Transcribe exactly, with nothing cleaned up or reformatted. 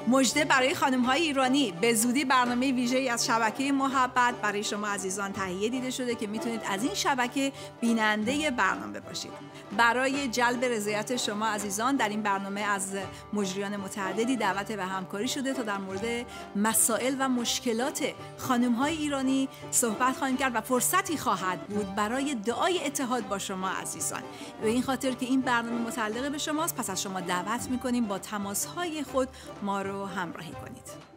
مژده برای خانم‌های ایرانی، به زودی برنامه ویژه‌ای از شبکه محبت برای شما عزیزان تهیه دیده شده که میتونید از این شبکه بیننده برنامه باشید. برای جلب رضایت شما عزیزان در این برنامه از مجریان متعددی دعوت به همکاری شده تا در مورد مسائل و مشکلات خانم‌های ایرانی صحبت خواهیم کرد و فرصتی خواهد بود برای دعای اتحاد با شما عزیزان. به این خاطر که این برنامه متعلق به شماست، پس از شما دعوت می‌کنیم با تماس‌های خود ما رو همراهی کنید.